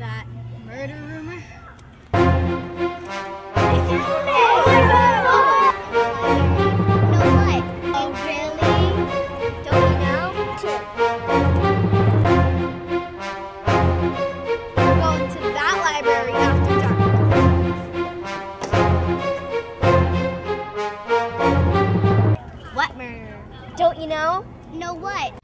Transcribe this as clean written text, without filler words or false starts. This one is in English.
that murder rumor? I found it! Oh my god! No, what? Oh, really? Don't you know? We're going to that library after dark. What murder? Don't you know? No, what?